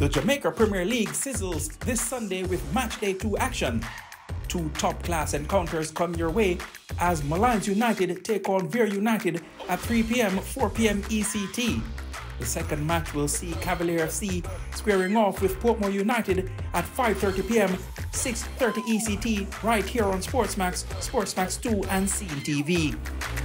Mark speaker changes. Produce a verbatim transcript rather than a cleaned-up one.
Speaker 1: The Jamaica Premier League sizzles this Sunday with Matchday two action. Two top-class encounters come your way as Molynes United take on Vere United at three p m four p m E C T. The second match will see Cavalier F C squaring off with Portmore United at five thirty p m six thirty E C T right here on SportsMax, SportsMax two and CEEN T V.